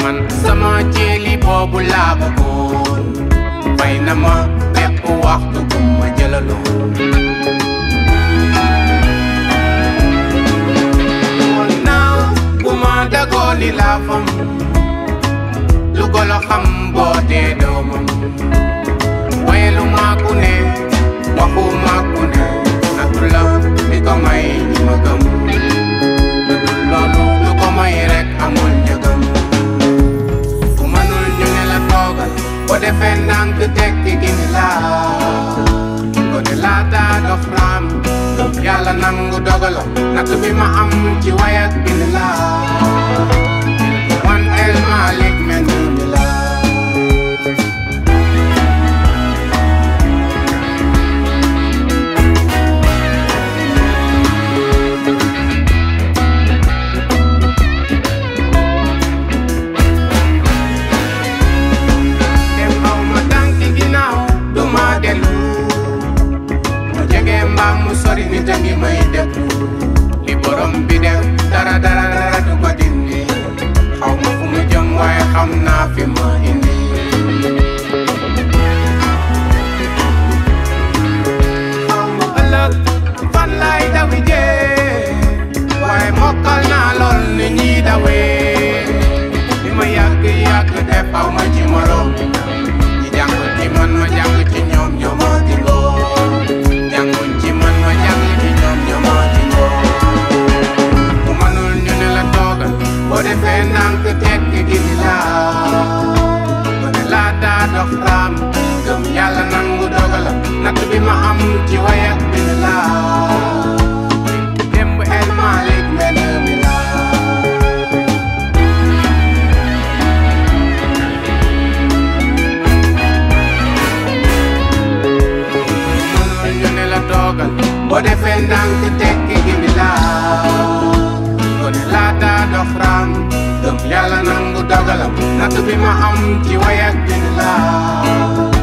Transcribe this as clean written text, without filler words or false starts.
man sama ceeli boobu laa bëggoon fay na ma bépp waxtu bu ma jëlaloon naaw bu ma dagoo li laa fam lu golo xam boo dee doomam waaye lu maaku ne waxu maaku ne natu la mi ko may ñi ma gëm lu dul loolu lu ko may rek amul njëgam ku mënul ñu ne la toogal boo defee ndànk tekki gini laa ko ne laata dox raam yàlla nangu dogalam natt bi ma am ci wayak gini laa wan El Malick mel ni laa ni tangi may déglu li borom bi def dara du ko dindi xaw ma fu mu jëm waaye xam naa fi ma indi xaw ma ëllëg fan lay dawi jee waaye mokkal naa lool ni ñi dawee li ma yàgg def xaw ma ci morom ñi jàng ci man ma jàng ci ñoom ñoo ma di jànguñ ci man ma jàng ci ñoom ñoo ma di ku mënul ñu ne la toogal boo defee ndànk tekki gini laa ko ne laata dox raam gëm yàlla nangu dogalam natt bi ma am ci wayak gini laa démb El Malick mel mi laa boo defee ndànk tekki gini laa ko ne laata dox raam gëm yàlla nangu dogalam natt bi ma am ci wayak gini laa